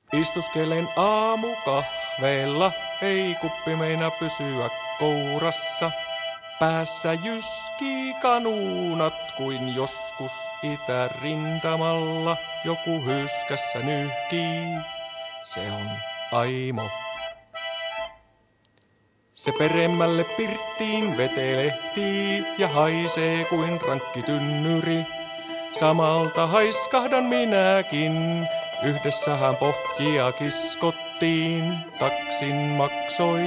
Istuskelen aamukahveilla, ei kuppi meina pysyä kourassa. Päässä jyskii kanuunat kuin joskus itärintamalla. Joku hyskässä nyhkii, se on Aimo. Se peremmälle pirttiin vetelehtii ja haisee kuin rankki tynnyri. Samalta haiskahdan minäkin, yhdessähän pohjia kiskottiin, taksin maksoi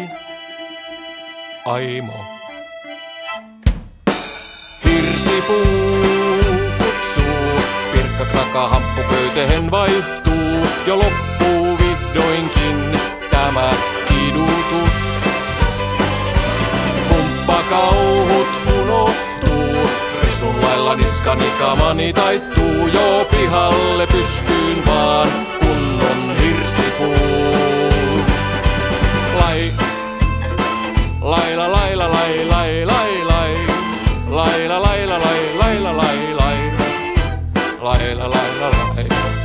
Aimo. Hirsipuu kutsuu, pirkkakraka hamppupöytehen vaihtuu, jo loppuu vihdoinkin tämä kidutus. Humppakauhut unohtuu, risun lailla niskani kamani taittuu, jo pihalle pystyyn vaan kunnon hirsipuu. Laila laila lai lai lai lai. Laila laila lai laila lai lai. Laila laila lai.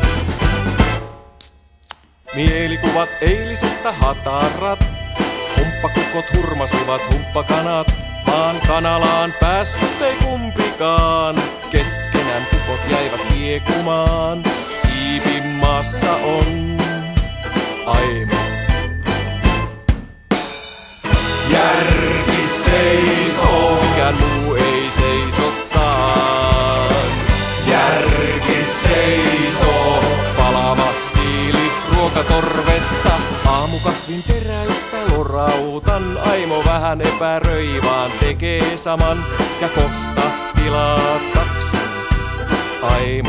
Mielikuvat eilisestä hatarat. Humppakukot hurmasivat humppakanat. Maan kanalaan päässyt ei kumpikaan. Keskenään kukot jäivät kiekumaan. Siipimaassa on Aimo. Järki seisoo, mikään muu ei seisokaan. Järki seisoo, palava siili ruokatorvessa. Aamukahvin teräystä lorautan, Aimo vähän epäröi, vaan tekee saman. Ja kohta tilaa taksin Aimo.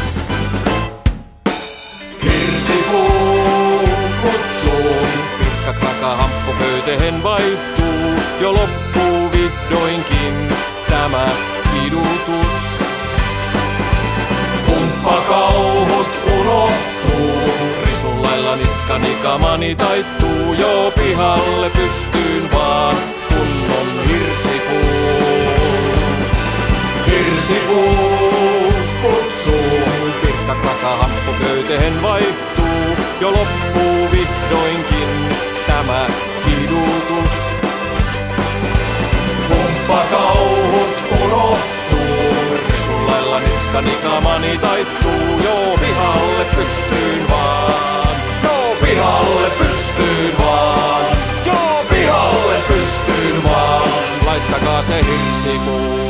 Hirsipuu kutsuu, pirkkakraka hamppupöytehen vaihtuu, jo loppuu vihdoinkin tämä kidutus. Humppakauhut unohtuu, risun lailla niskani kamani taittuu, jo pihalle pystyyn vaan kunnon hirsipuu. Hirsipuu kutsuu, pirkkakraka hamppupöytehen vaihtuu, jo loppuu vihdoinkin tämä kidutus. Humppakauhut unohtuu, risun lailla niskani kamani taittuu, jo pihalle pystyyn vaan. Jo pihalle pystyyn vaan. Jo pihalle pystyyn vaan. Laittakaa se hirsipuu.